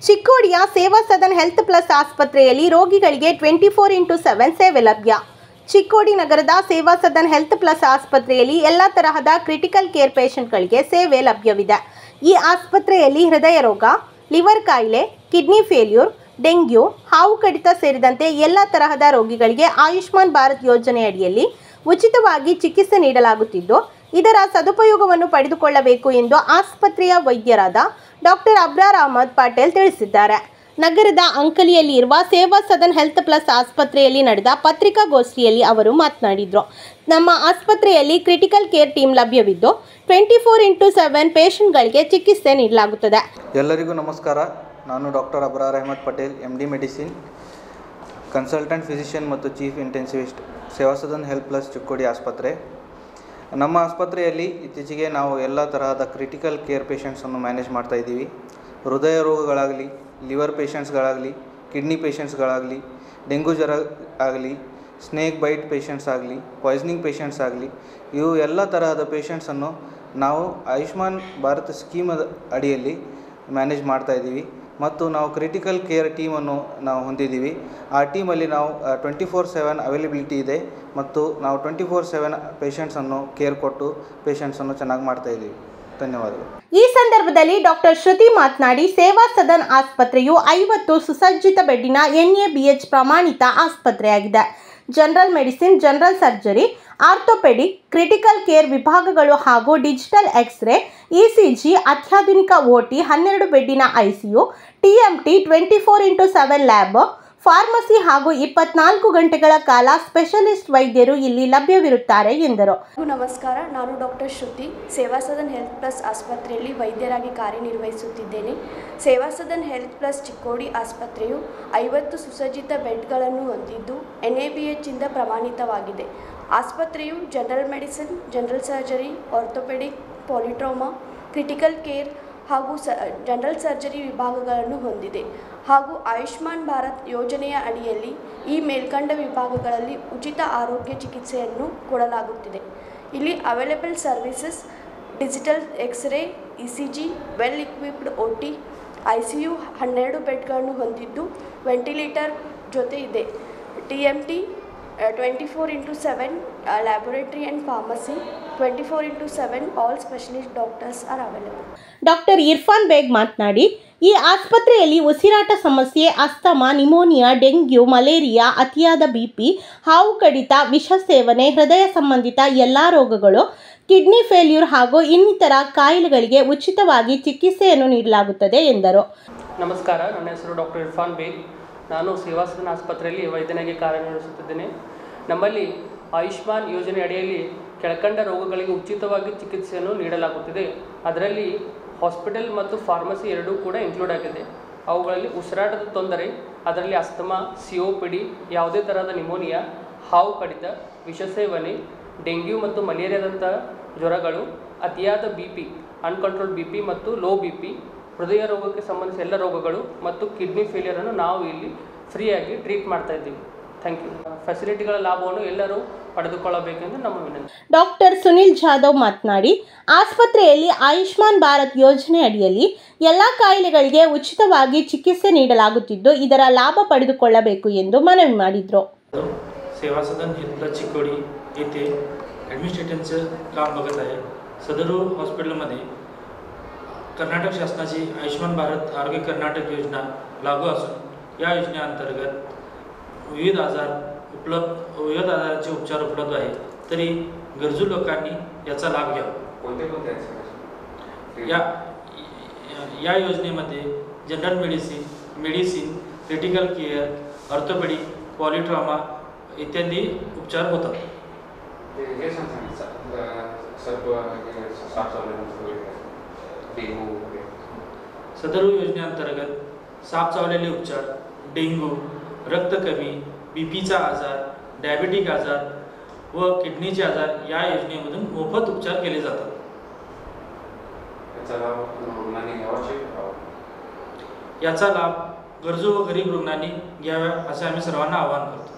ಚಿಕ್ಕೋಡಿಯ ಸೇವಾ Sadan health plus ಆಸ್ಪತ್ರೆಯಲ್ಲಿ ರೋಗಿಗಳಿಗೆ 24x7 ಸೇವೆ ಲಭ್ಯ. ಚಿಕ್ಕೋಡಿ ನಗರದ ಸೇವಾ ಸದನ್ ಹೆಲ್ತ್ ಪ್ಲಸ್ ಆಸ್ಪತ್ರೆಯಲ್ಲಿ ಎಲ್ಲ ತರಹದ ಕ್ರಿಟಿಕಲ್ ಕೇರ್ ಪೇಷಂಟ್ಗಳಿಗೆ ಸೇವೆ ಲಭ್ಯವಿದೆ. ಈ ಆಸ್ಪತ್ರೆಯಲ್ಲಿ ಹೃದಯ ರೋಗ, ಲಿವರ್ ಕಾಯಿಲೆ, ಕಿಡ್ನಿ ಫೇಲ್ಯೂರ್, ಡೆಂಗ್ಯೂ, ಹಾವು ಕಡಿತ ಸೇರಿದಂತೆ ಎಲ್ಲ ತರಹದ ರೋಗಿಗಳಿಗೆ ಆಯುಷ್ಮಾನ್ ಭಾರತ್ ಯೋಜನೆಯಡಿಯಲ್ಲಿ ಉಚಿತವಾಗಿ ಚಿಕಿತ್ಸೆ ನೀಡಲಾಗುತ್ತಿದ್ದು, ಇದರ ಸದುಪಯೋಗವನ್ನು ಪಡೆದುಕೊಳ್ಳಬೇಕು ಎಂದು ಆಸ್ಪತ್ರೆಯ ವೈದ್ಯರಾದ ಡಾಕ್ಟರ್ ಅಬ್ರಾರ್ ಅಹಮದ್ ಪಟೇಲ್ ತಿಳಿಸಿದ್ದಾರೆ. ನಗರದ ಅಂಕಲಿಯಲ್ಲಿ ಇರುವ ಸೇವಾ ಸದನ್ ಹೆಲ್ತ್ ಪ್ಲಸ್ ಆಸ್ಪತ್ರೆಯಲ್ಲಿ ನಡೆದ ಪತ್ರಿಕಾಗೋಷ್ಠಿಯಲ್ಲಿ ಅವರು ಮಾತನಾಡಿದರು. ನಮ್ಮ ಆಸ್ಪತ್ರೆಯಲ್ಲಿ ಕ್ರಿಟಿಕಲ್ ಕೇರ್ ಟೀಮ್ ಲಭ್ಯವಿದ್ದು 24x7 ಪೇಷಂಟ್ಗಳಿಗೆ ಚಿಕಿತ್ಸೆ ನೀಡಲಾಗುತ್ತದೆ. ಎಲ್ಲರಿಗೂ ನಮಸ್ಕಾರ. ನಾನು doctor Abrar Ahmad Patel, MD medicine, consultant physician ಮತ್ತು chief intensivist, Seva Sadan health plus Chikkodi ಆಸ್ಪತ್ರೆ. ನಮ್ಮ ಆಸ್ಪತ್ರೆಯಲ್ಲಿ ಇತ್ತೀಚೆಗೆ ನಾವು ಎಲ್ಲ ತರಹದ ಕ್ರಿಟಿಕಲ್ ಕೇರ್ ಪೇಷಂಟ್ಸನ್ನು ಮ್ಯಾನೇಜ್ ಮಾಡ್ತಾ ಇದ್ದೀವಿ. ಹೃದಯ ರೋಗಗಳಾಗಲಿ, ಲಿವರ್ ಪೇಷಂಟ್ಸ್ಗಳಾಗಲಿ, ಕಿಡ್ನಿ ಪೇಷಂಟ್ಸ್ಗಳಾಗಲಿ, ಡೆಂಗು ಜ್ವರ ಆಗಲಿ, ಸ್ನೇಕ್ ಬೈಟ್ ಪೇಷಂಟ್ಸ್ ಆಗಲಿ, ಪಾಯ್ಸನಿಂಗ್ ಪೇಷಂಟ್ಸ್ ಆಗಲಿ, ಇವು ಎಲ್ಲ ತರಹದ ಪೇಷಂಟ್ಸನ್ನು ನಾವು ಆಯುಷ್ಮಾನ್ ಭಾರತ್ ಸ್ಕೀಮದ ಅಡಿಯಲ್ಲಿ ಮ್ಯಾನೇಜ್ ಮಾಡ್ತಾ ಇದ್ದೀವಿ. ಮತ್ತು ನಾವು ಕ್ರಿಟಿಕಲ್ ಕೇರ್ ಟೀಮನ್ನು ನಾವು ಹೊಂದಿದ್ದೀವಿ. ಆ ಟೀಮಲ್ಲಿ ನಾವು 24/7 ಅವೈಲಬಿಲಿಟಿ ಇದೆ ಮತ್ತು ನಾವು 24/7 ಪೇಷಂಟ್ಸನ್ನು ಕೇರ್ ಕೊಟ್ಟು ಪೇಷಂಟ್ಸನ್ನು ಚೆನ್ನಾಗಿ ಮಾಡ್ತಾ ಇದ್ದೀವಿ. ಧನ್ಯವಾದಗಳು. ಈ ಸಂದರ್ಭದಲ್ಲಿ ಡಾಕ್ಟರ್ ಶ್ರುತಿ ಮಾತನಾಡಿ, ಸೇವಾ ಸದನ್ ಆಸ್ಪತ್ರೆಯು 50 ಸುಸಜ್ಜಿತ ಬೆಡ್ಡಿನ NABH ಪ್ರಮಾಣಿತ ಆಸ್ಪತ್ರೆಯಾಗಿದೆ. General medicine, general surgery, orthopaedic, critical care ವಿಭಾಗಗಳು ಹಾಗೂ ಡಿಜಿಟಲ್ ಎಕ್ಸ್ರೇ, ECG, ಅತ್ಯಾಧುನಿಕ OT, 12 ಬೆಡ್ಡಿನ ICU, TMT, 24x7 lab, pharmacy ಹಾಗೂ 24 ಗಂಟೆಗಳ ಕಾಲ ಸ್ಪೆಷಲಿಸ್ಟ್ ವೈದ್ಯರು ಇಲ್ಲಿ ಲಭ್ಯವಿರುತ್ತಾರೆ ಎಂದರು. ನಮಸ್ಕಾರ, ನಾನು ಡಾಕ್ಟರ್ ಶ್ರುತಿ, ಸೇವಾ ಸದನ್ ಹೆಲ್ತ್ ಪ್ಲಸ್ ಆಸ್ಪತ್ರೆಯಲ್ಲಿ ವೈದ್ಯರಾಗಿ ಕಾರ್ಯನಿರ್ವಹಿಸುತ್ತಿದ್ದೇನೆ. ಸೇವಾ ಸದನ್ ಹೆಲ್ತ್ ಪ್ಲಸ್ ಚಿಕ್ಕೋಡಿ ಆಸ್ಪತ್ರೆಯು 50 ಸುಸಜ್ಜಿತ ಬೆಡ್ಗಳನ್ನು ಹೊಂದಿದ್ದು NABH ಇಂದ ಪ್ರಮಾಣಿತವಾಗಿದೆ. ಆಸ್ಪತ್ರೆಯು general medicine, general surgery, orthopaedic, polytrauma, critical care ಹಾಗೂ ಜನರಲ್ ಸರ್ಜರಿ ವಿಭಾಗಗಳನ್ನು ಹೊಂದಿದೆ ಹಾಗೂ ಆಯುಷ್ಮಾನ್ ಭಾರತ್ ಯೋಜನೆಯ ಅಡಿಯಲ್ಲಿ ಈ ಮೇಲ್ಕಂಡ ವಿಭಾಗಗಳಲ್ಲಿ ಉಚಿತ ಆರೋಗ್ಯ ಚಿಕಿತ್ಸೆಯನ್ನು ಕೊಡಲಾಗುತ್ತಿದೆ. ಇಲ್ಲಿ available services digital X-ray, ECG, well equipped OT, ICU 12 ಬೆಡ್ಗಳನ್ನು ಹೊಂದಿದ್ದು ವೆಂಟಿಲೇಟರ್ ಜೊತೆ ಇದೆ. TMT 24x7 laboratory and pharmacy, 24x7 all specialist doctors are available. Doctor Irfan Baig ಮಾತನಾಡಿ, ಈ ಆಸ್ಪತ್ರೆಯಲ್ಲಿ ಉಸಿರಾಟ ಸಮಸ್ಯೆ, ಅಸ್ತಮಾ, ನಿಮೋನಿಯಾ, ಡೆಂಗ್ಯೂ, ಮಲೇರಿಯಾ, ಅತಿಯಾದ BP, ಹಾವು ಕಡಿತ, ವಿಷ ಸೇವನೆ, ಹೃದಯ ಸಂಬಂಧಿತ ಎಲ್ಲ ರೋಗಗಳು, ಕಿಡ್ನಿ ಫೇಲ್ಯೂರ್ ಹಾಗೂ ಇನ್ನಿತರ ಕಾಯಿಲೆಗಳಿಗೆ ಉಚಿತವಾಗಿ ಚಿಕಿತ್ಸೆಯನ್ನು ನೀಡಲಾಗುತ್ತದೆ ಎಂದರು. ನಮಸ್ಕಾರ, ನನ್ನ ಹೆಸರು ಡಾಕ್ಟರ್ ಇರ್ಫಾನ್ ಬೇಗ್. ನಾನು ಸೇವಾ ಸದನ್ ಆಸ್ಪತ್ರೆಯಲ್ಲಿ ವೈದ್ಯನಾಗಿ ಕಾರ್ಯನಿರ್ವಹಿಸುತ್ತಿದ್ದೇನೆ. ನಮ್ಮಲ್ಲಿ ಆಯುಷ್ಮಾನ್ ಯೋಜನೆ ಅಡಿಯಲ್ಲಿ ಕೆಳಕಂಡ ರೋಗಗಳಿಗೆ ಉಚಿತವಾಗಿ ಚಿಕಿತ್ಸೆಯನ್ನು ನೀಡಲಾಗುತ್ತಿದೆ. ಅದರಲ್ಲಿ ಹಾಸ್ಪಿಟಲ್ ಮತ್ತು ಫಾರ್ಮಸಿ ಎರಡೂ ಕೂಡ ಇನ್ಕ್ಲೂಡ್ ಆಗಿದೆ. ಅವುಗಳಲ್ಲಿ ಉಸಿರಾಟದ ತೊಂದರೆ, ಅದರಲ್ಲಿ ಅಸ್ತಮಾ, COPD, ಯಾವುದೇ ಥರದ ನಿಮೋನಿಯಾ, ಹಾವು ಕಡಿತ, ವಿಷ ಸೇವನೆ, ಡೆಂಗ್ಯೂ ಮತ್ತು ಮಲೇರಿಯಾದಂಥ ಜ್ವರಗಳು, ಅತಿಯಾದ BP, ಅನ್ಕಂಟ್ರೋಲ್ಡ್ BP ಮತ್ತು ಲೋ BP, ಹೃದಯ ರೋಗಕ್ಕೆ ಸಂಬಂಧಿಸಿದ ಎಲ್ಲ ರೋಗಗಳು ಮತ್ತು ಕಿಡ್ನಿ ಫೇಲಿಯರನ್ನು ನಾವು ಇಲ್ಲಿ ಫ್ರೀಯಾಗಿ ಟ್ರೀಟ್ ಮಾಡ್ತಾ ಇದ್ದೀವಿ. Thank you. ಫೆಸಿಲಿಟಿಗಳ ಲಾಭವನ್ನು ಎಲ್ಲರೂ ಪಡೆದುಕೊಳ್ಳಬೇಕೆಂದು ನಮ್ಮ ವಿನಂತಿ. ಡಾಕ್ಟರ್ ಸುನಿಲ್ ಜಾಧವ್ ಮಾತನಾಡಿ, ಆಸ್ಪತ್ರೆಯಲ್ಲಿ ಆಯುಷ್ಮಾನ್ ಭಾರತ್ ಯೋಜನೆ ಅಡಿಯಲ್ಲಿ ಎಲ್ಲ ಕಾಯಿಲೆಗಳಿಗೆ ಉಚಿತವಾಗಿ ಚಿಕಿತ್ಸೆ ನೀಡಲಾಗುತ್ತಿದ್ದು, ಇದರ ಲಾಭ ಪಡೆದುಕೊಳ್ಳಬೇಕು ಎಂದು ಮನವಿ ಮಾಡಿದರು. सेवा सदन हेल्थ प्लस चिक्कोडी येथे ॲडमिनिस्ट्रेटरचं काम बघत आहे. सदर हॉस्पिटलमध्ये कर्नाटक शासनाची आयुष्मान भारत आरोग्य कर्नाटक योजना लागू असून या योजनेअंतर्गत विविध आजाराचे उपचार उपलब्ध आहेत. तरी गरजू लोकांनी याचा लाभ घ्यावा. या योजनेमध्ये general medicine, critical care, orthopaedic, polytrauma इत्यादी उपचार होतात. सदर योजनेअंतर्गत साप चावलेले उपचार, डेंग्यू, रक्त कमी, BPचा आजार, डायबिटिक आजार व किडनीचे आजार या योजनेमधून मोफत उपचार केले जातात. याचा लाभ गरजू व गरीब रुग्णांनी घ्यावा असे आम्ही सर्वांना आवाहन करतो.